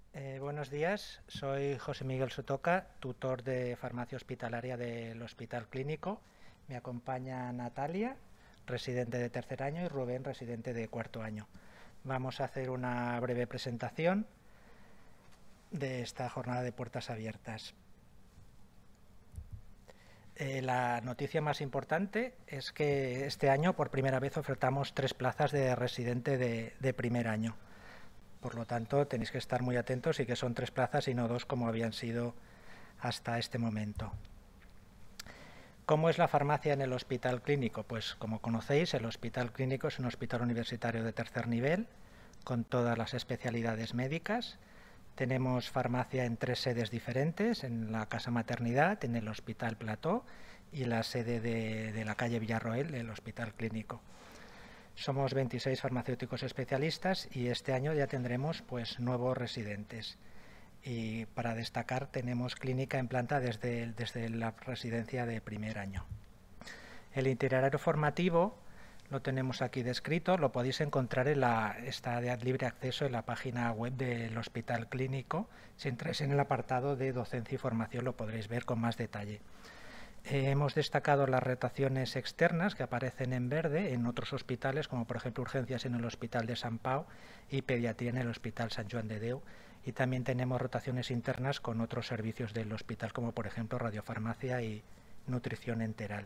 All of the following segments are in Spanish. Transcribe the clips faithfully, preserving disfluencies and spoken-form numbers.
Eh, buenos días, soy José Miguel Sotoca, tutor de farmacia hospitalaria del Hospital Clínico. Me acompaña Natalia, residente de tercer año, y Rubén, residente de cuarto año. Vamos a hacer una breve presentación de esta jornada de puertas abiertas. Eh, la noticia más importante es que este año por primera vez ofertamos tres plazas de residente de, de primer año. Por lo tanto, tenéis que estar muy atentos y que son tres plazas y no dos como habían sido hasta este momento. ¿Cómo es la farmacia en el Hospital Clínico? Pues como conocéis, el Hospital Clínico es un hospital universitario de tercer nivel con todas las especialidades médicas. Tenemos farmacia en tres sedes diferentes, en la Casa Maternidad, en el Hospital Plató y la sede de, de la calle Villarroel, del Hospital Clínico. Somos veintiséis farmacéuticos especialistas y este año ya tendremos pues nuevos residentes. Y para destacar, tenemos clínica en planta desde, desde la residencia de primer año. El itinerario formativo lo tenemos aquí descrito, lo podéis encontrar en la, está de libre acceso en la página web del Hospital Clínico. Si entráis en el apartado de docencia y formación lo podréis ver con más detalle. Eh, hemos destacado las rotaciones externas que aparecen en verde en otros hospitales, como por ejemplo urgencias en el Hospital de Sant Pau y pediatría en el Hospital Sant Joan de Déu. Y también tenemos rotaciones internas con otros servicios del hospital, como por ejemplo radiofarmacia y nutrición enteral.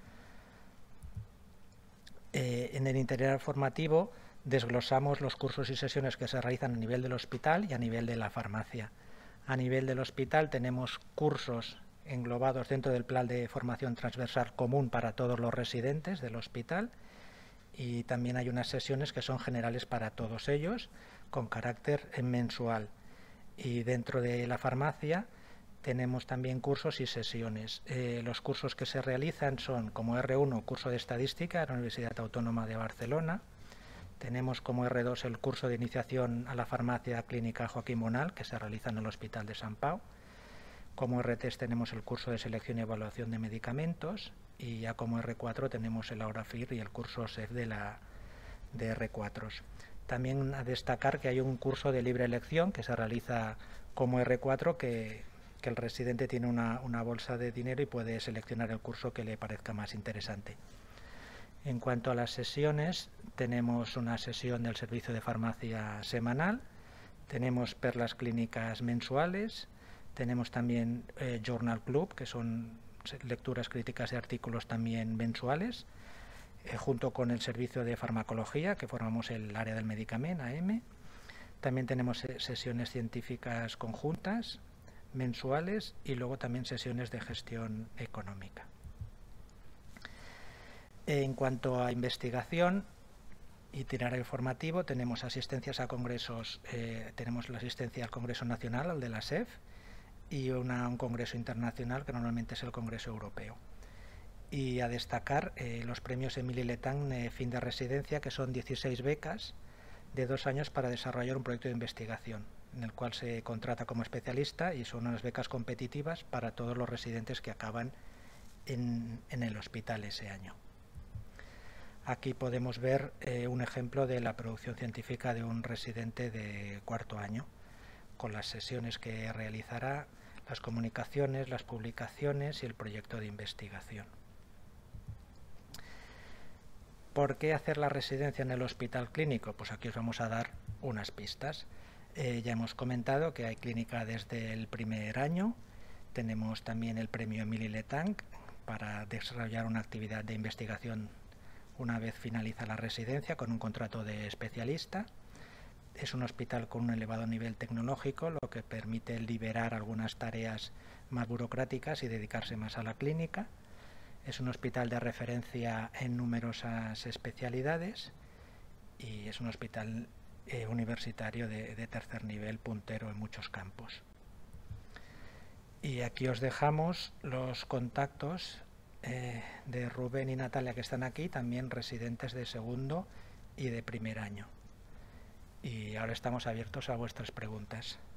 Eh, en el interior formativo desglosamos los cursos y sesiones que se realizan a nivel del hospital y a nivel de la farmacia. A nivel del hospital tenemos cursos englobados dentro del plan de formación transversal común para todos los residentes del hospital, y también hay unas sesiones que son generales para todos ellos con carácter mensual. Y dentro de la farmacia tenemos también cursos y sesiones. Eh, los cursos que se realizan son como erre uno, curso de estadística en la Universidad Autónoma de Barcelona. Tenemos como erre dos el curso de iniciación a la farmacia clínica Joaquín Bonal, que se realiza en el Hospital de Sant Pau. Como erre tres tenemos el curso de selección y evaluación de medicamentos, y ya como erre cuatro tenemos el AuraFIR y el curso S E F de, la, de erre cuatro. También a destacar que hay un curso de libre elección que se realiza como erre cuatro, que, que el residente tiene una, una bolsa de dinero y puede seleccionar el curso que le parezca más interesante. En cuanto a las sesiones, tenemos una sesión del servicio de farmacia semanal, tenemos perlas clínicas mensuales, tenemos también eh, Journal Club, que son lecturas críticas de artículos también mensuales, eh, junto con el servicio de farmacología, que formamos el área del medicamento, A M. También tenemos sesiones científicas conjuntas, mensuales, y luego también sesiones de gestión económica. En cuanto a investigación, itinerario formativo, tenemos asistencias a congresos, eh, tenemos la asistencia al Congreso Nacional, al de la S E F, y una, un congreso internacional que normalmente es el Congreso Europeo. Y a destacar eh, los premios Emily Letang eh, fin de residencia, que son dieciséis becas de dos años para desarrollar un proyecto de investigación, en el cual se contrata como especialista, y son unas becas competitivas para todos los residentes que acaban en, en el hospital ese año. Aquí podemos ver eh, un ejemplo de la producción científica de un residente de cuarto año, con las sesiones que realizará, las comunicaciones, las publicaciones y el proyecto de investigación. ¿Por qué hacer la residencia en el Hospital Clínico? Pues aquí os vamos a dar unas pistas. Eh, ya hemos comentado que hay clínica desde el primer año, tenemos también el premio Emily Letang para desarrollar una actividad de investigación una vez finaliza la residencia con un contrato de especialista. Es un hospital con un elevado nivel tecnológico, lo que permite liberar algunas tareas más burocráticas y dedicarse más a la clínica. Es un hospital de referencia en numerosas especialidades y es un hospital eh, universitario de, de tercer nivel, puntero en muchos campos. Y aquí os dejamos los contactos eh, de Rubén y Natalia, que están aquí, también residentes de segundo y de primer año. Y ahora estamos abiertos a vuestras preguntas.